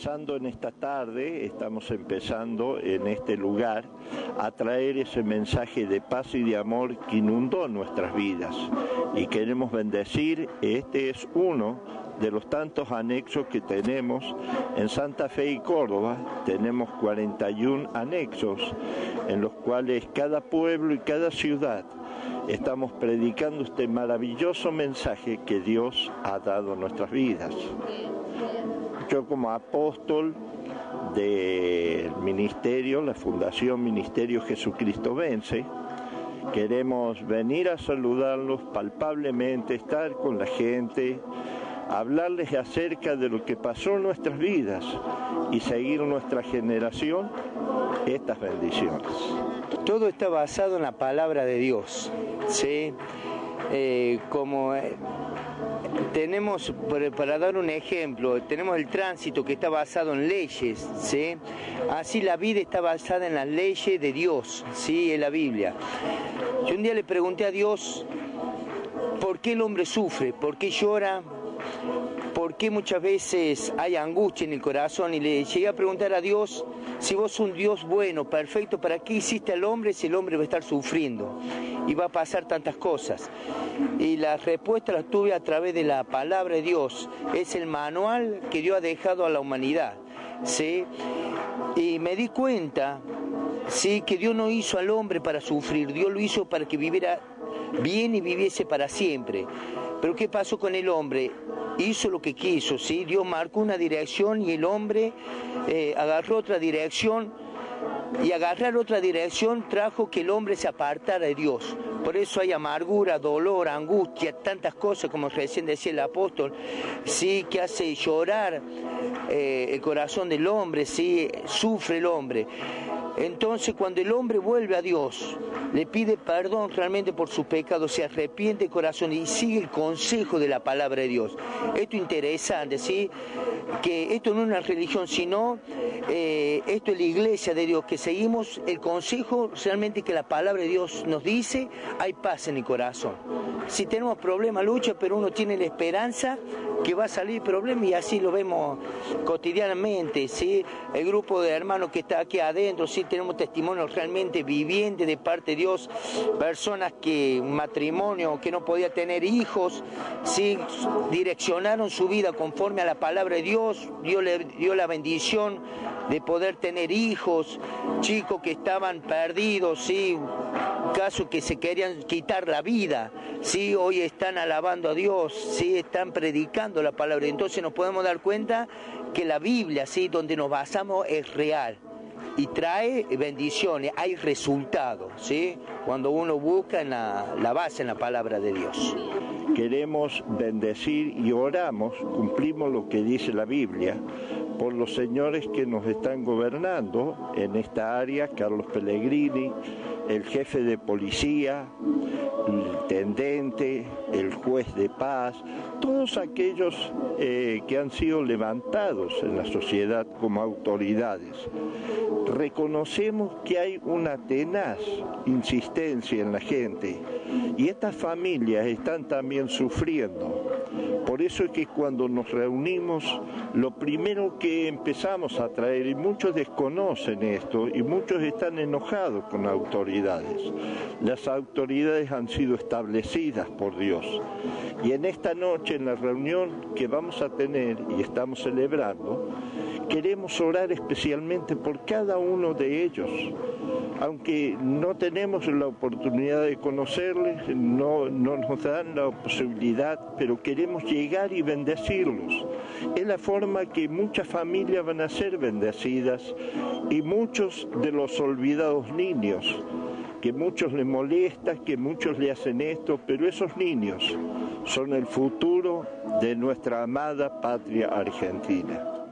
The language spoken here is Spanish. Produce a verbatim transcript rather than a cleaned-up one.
empezando en esta tarde, estamos empezando en este lugar a traer ese mensaje de paz y de amor que inundó nuestras vidas. Y queremos bendecir, este es uno de los tantos anexos que tenemos en Santa Fe y Córdoba. Tenemos cuarenta y un anexos en los cuales cada pueblo y cada ciudad estamos predicando este maravilloso mensaje que Dios ha dado a nuestras vidas. Yo como apóstol del ministerio, la Fundación Ministerio Jesucristo Vence, queremos venir a saludarlos palpablemente, estar con la gente, hablarles acerca de lo que pasó en nuestras vidas y seguir nuestra generación estas bendiciones. Todo está basado en la palabra de Dios, ¿sí? Eh, como eh, tenemos, para dar un ejemplo, tenemos el tránsito que está basado en leyes, ¿sí? Así la vida está basada en las leyes de Dios, ¿sí? En la Biblia. Yo un día le pregunté a Dios, ¿por qué el hombre sufre? ¿Por qué llora? ¿Por qué muchas veces hay angustia en el corazón? Y le llegué a preguntar a Dios, si vos sos un Dios bueno, perfecto, ¿para qué hiciste al hombre si el hombre va a estar sufriendo? Y va a pasar tantas cosas. Y la respuesta la tuve a través de la palabra de Dios. Es el manual que Dios ha dejado a la humanidad, ¿sí? Y me di cuenta, sí, que Dios no hizo al hombre para sufrir, Dios lo hizo para que viviera bien y viviese para siempre. Pero ¿qué pasó con el hombre? Hizo lo que quiso, ¿sí? Dios marcó una dirección y el hombre eh, agarró otra dirección, y agarrar otra dirección trajo que el hombre se apartara de Dios. Por eso hay amargura, dolor, angustia, tantas cosas, como recién decía el apóstol, sí, que hace llorar eh, el corazón del hombre, sí, sufre el hombre. Entonces, cuando el hombre vuelve a Dios, le pide perdón realmente por sus pecados, se arrepiente el corazón y sigue el consejo de la palabra de Dios. Esto es interesante, ¿sí? Que esto no es una religión, sino eh, esto es la iglesia de Dios, que seguimos el consejo realmente que la palabra de Dios nos dice, hay paz en el corazón. Si tenemos problemas, lucha, pero uno tiene la esperanza que va a salir el problema, y así lo vemos cotidianamente, ¿sí? El grupo de hermanos que está aquí adentro, sí, tenemos testimonios realmente vivientes de parte de Dios, personas que, un matrimonio que no podía tener hijos, sí, direccionaron su vida conforme a la palabra de Dios, Dios le dio la bendición de poder tener hijos, chicos que estaban perdidos, sí, casos que se querían quitar la vida, sí, hoy están alabando a Dios, sí, están predicando la palabra. Entonces nos podemos dar cuenta que la Biblia, sí, donde nos basamos, es real y trae bendiciones, hay resultados, ¿sí? Cuando uno busca en la, la base en la palabra de Dios. Queremos bendecir y oramos, cumplimos lo que dice la Biblia, por los señores que nos están gobernando en esta área, Carlos Pellegrini, el jefe de policía, el intendente, el juez de paz, todos aquellos eh, que han sido levantados en la sociedad como autoridades. Reconocemos que hay una tenaz insistencia en la gente y estas familias están también sufriendo. Por eso es que cuando nos reunimos, lo primero que empezamos a traer, y muchos desconocen esto, y muchos están enojados con las autoridades. Las autoridades han sido establecidas por Dios. Y en esta noche, en la reunión que vamos a tener y estamos celebrando, queremos orar especialmente por cada uno de ellos. Aunque no tenemos la oportunidad de conocerles, no, no nos dan la posibilidad, pero queremos llegar y bendecirlos. Es la forma que muchas familias van a ser bendecidas y muchos de los olvidados niños, que muchos les molesta, que muchos le hacen esto, pero esos niños son el futuro de nuestra amada patria argentina.